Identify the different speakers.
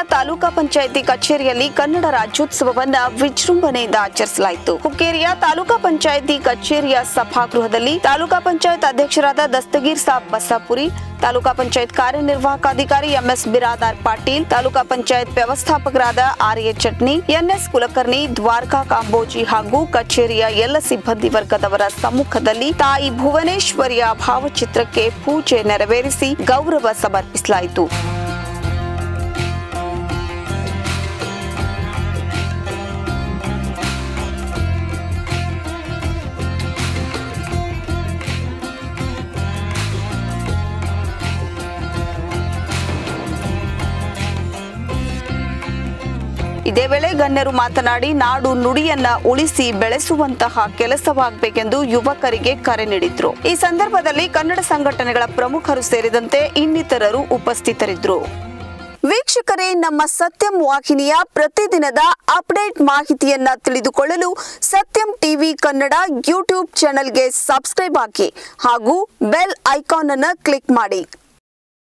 Speaker 1: ತಾಲೂಕಾ ಪಂಚಾಯಿತಿ ಕಚೇರಿಯಲ್ಲಿ ಕನ್ನಡ ರಾಜ್ಯೋತ್ಸವವನ್ನು ವಿಜೃಂಭಣೆಯಿಂದ ಆಚರಿಸಲಾಯಿತು. ಹುಕ್ಕೇರಿಯ ತಾಲೂಕಾ ಪಂಚಾಯಿತಿ ಕಚೇರಿಯ ಸಭಾಗೃಹದಲ್ಲಿ ತಾಲೂಕಾ ಪಂಚಾಯತ್ ಅಧ್ಯಕ್ಷರಾದ ದಸ್ತಗೀರ್ ಸಾಬ್ ಬಸಾಪುರಿ, ತಾಲೂಕಾ ಪಂಚಾಯತ್ ಕಾರ್ಯನಿರ್ವಾಹಕ ಅಧಿಕಾರಿ ಎಂಎಸ್ ಬಿರಾದಾರ್ ಪಾಟೀಲ್, ತಾಲೂಕಾ ಪಂಚಾಯತ್ ವ್ಯವಸ್ಥಾಪಕರಾದ ಆರ್ಎ ಚಟ್ನಿ, ಎನ್ಎಸ್ ಕುಲಕರ್ಣಿ, ದ್ವಾರಕಾ ಕಾಂಬೋಜಿ ಹಾಗೂ ಕಚೇರಿಯ ಎಲ್ಲ ಸಿಬ್ಬಂದಿ ವರ್ಗದವರ ಸಮ್ಮುಖದಲ್ಲಿ ತಾಯಿ ಭುವನೇಶ್ವರಿಯ ಭಾವಚಿತ್ರಕ್ಕೆ ಪೂಜೆ ನೆರವೇರಿಸಿ ಗೌರವ ಸಮರ್ಪಿಸಲಾಯಿತು. ಇದೇ ವೇಳೆ ಗಣ್ಯರು ಮಾತನಾಡಿ ನಾಡು ನುಡಿಯನ್ನ ಉಳಿಸಿ ಬೆಳೆಸುವಂತಹ ಕೆಲಸವಾಗಬೇಕೆಂದು ಯುವಕರಿಗೆ ಕರೆ ನೀಡಿದ್ರು. ಈ ಸಂದರ್ಭದಲ್ಲಿ ಕನ್ನಡ ಸಂಘಟನೆಗಳ ಪ್ರಮುಖರು ಸೇರಿದಂತೆ ಇನ್ನಿತರರು ಉಪಸ್ಥಿತರಿದ್ದರು. ವೀಕ್ಷಕರೇ, ನಮ್ಮ ಸತ್ಯಂ ವಾಹಿನಿಯ ಪ್ರತಿದಿನದ ಅಪ್ಡೇಟ್ ಮಾಹಿತಿಯನ್ನ ತಿಳಿದುಕೊಳ್ಳಲು ಸತ್ಯಂ ಟಿವಿ ಕನ್ನಡ ಯೂಟ್ಯೂಬ್ ಚಾನೆಲ್ಗೆ ಸಬ್ಸ್ಕ್ರೈಬ್ ಆಗಿ ಹಾಗೂ ಬೆಲ್ ಐಕಾನ್ ಅನ್ನು ಕ್ಲಿಕ್ ಮಾಡಿ.